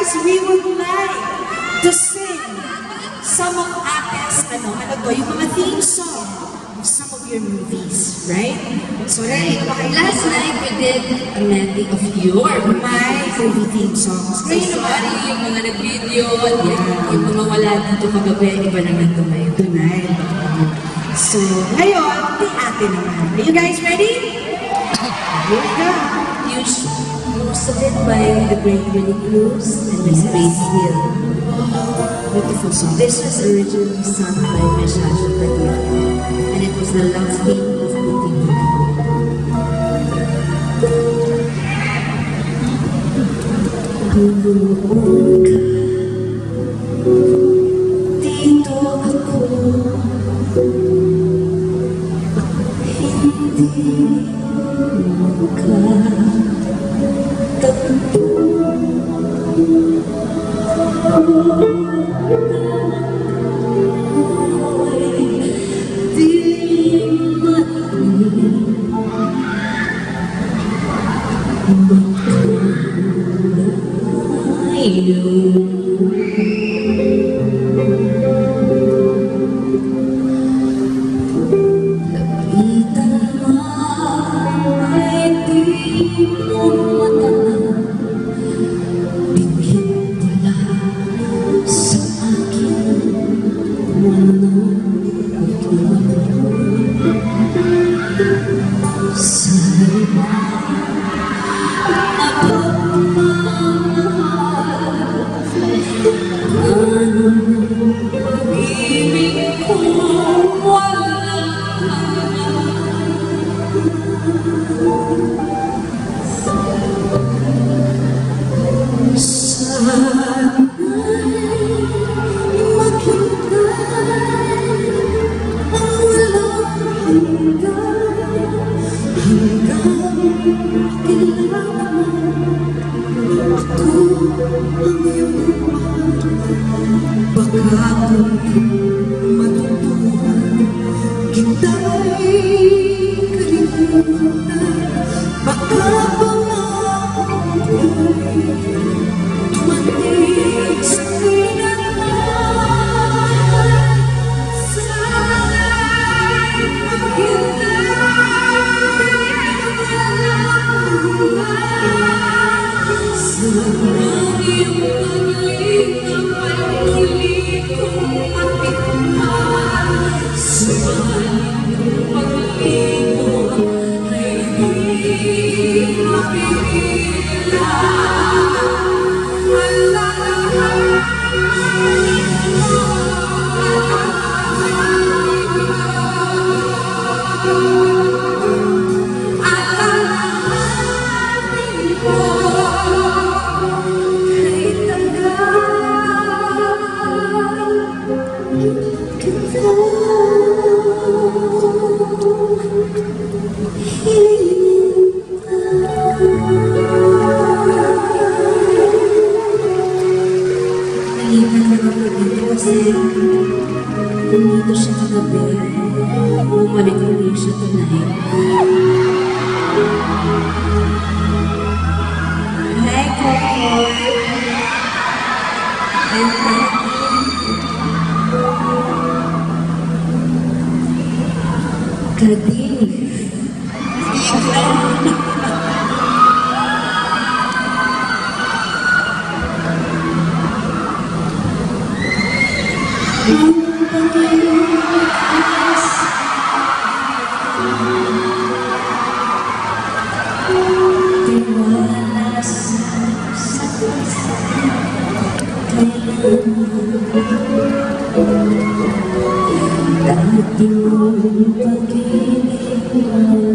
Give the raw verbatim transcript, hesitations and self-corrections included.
guys, we would like to sing some of Ate's, ano, ano to, yung mga theme song of some of your movies, right? So, ready ba kayo? Last night we did a medley of your my movie theme songs. So, sorry, yung mga nag-video, yeah, yung mga wala dito kagabi, iba naman ito ngayon. Tonight. So, ngayon, di Ate naman. Are you guys ready? Here we go. Huge, most of it by the great Willie Cruz and Miss Grace Hill. Beautiful song. This was originally sung by Meshaja Padilla, and it was the love theme of Puti Puti. Buluon ka, dito ako, hindi mo ka tagpo. Nandito siya kagabi, bumalik ulit siya tonight. Hi, Kokoy! And Kading. Dating mong pag-ibig